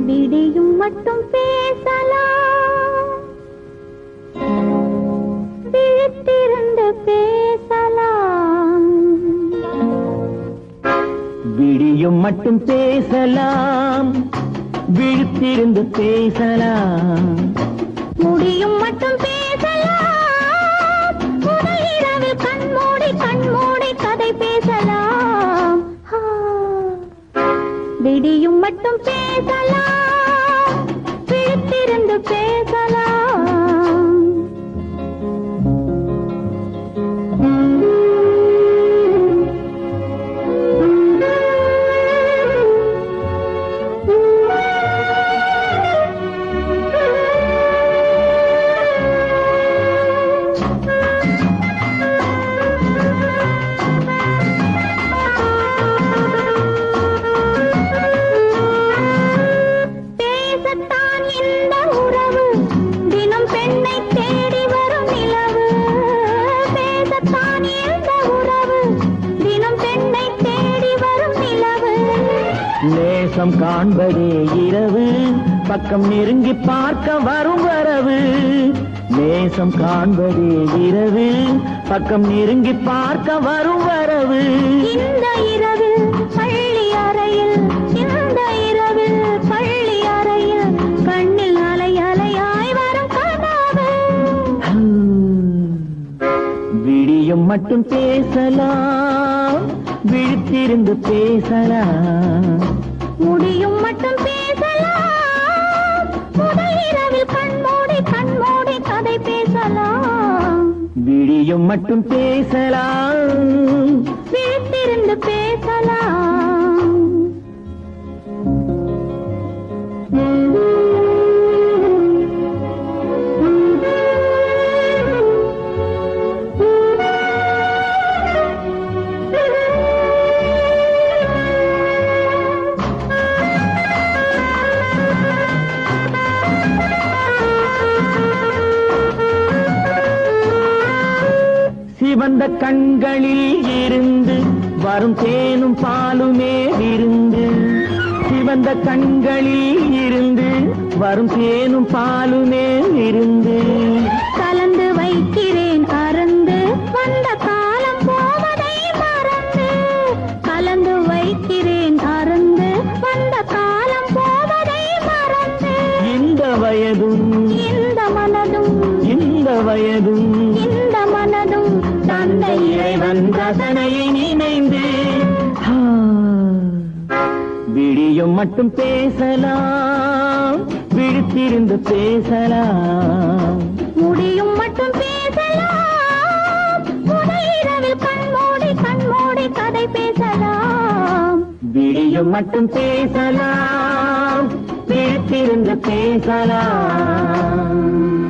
விடியும் மட்டும் பேசலாம், விழித்திருந்து பேசலாம். விடியும் மட்டும் பேசலாம், விழித்திருந்து பேசலாம். முடியும் மட்டும் பேசலாம், முதல் இரவில் கண்மூடி கண்மூடி கதை பேசலாம். விடியும் மட்டும் பேசலாம், விழித்திருந்து பேசலாம். நேசம் காண்பதே இரவு, பக்கம் நெருங்கி பார்க்க வரும் வரவு. நேசம் காண்பதே இரவு, பக்கம் நெருங்கி பார்க்க வரும் வரவு. இந்த இரவில் பள்ளி அறையில், இந்த இரவில் பள்ளி அறையில் கண்ணில் அலை அலையாய் வரும் கனவு. விடியும் மட்டும் பேசலாம், விழித்திருந்து பேசலாம். முடியும் மட்டும் பேசலாம், முதல் இரவில் கண்மூடி கண்மூடி கதை பேசலாம். விடியும் மட்டும் பேசலாம், விழித்திருந்து பேசலாம். சிவந்த கண்களில் இருந்து வரும் தேனும் பாலுமே விருந்து. சிவந்த கண்களில் இருந்து வரும் தேனும் பாலுமே விருந்து. கலந்து வைக்கிறேன் அறந்து வந்த காலம் போவதை மறந்து. கலந்து வைக்கிறேன் அறந்து வந்த காலம் போவதை மறந்து. இந்த வயதும் இந்த மனதும், இந்த வயதும் இந்த மனதும் தந்தை இறைவன் ரசனையை நினைந்து. விடியும் மட்டும் பேசலாம், விழித்திருந்து பேசலாம். முடியும் மட்டும் பேசலாம், முதல் இரவில் கண்மூடி கண்மூடி கதை பேசலாம். விடியும் மட்டும் பேசலாம், விழித்திருந்து பேசலாம்.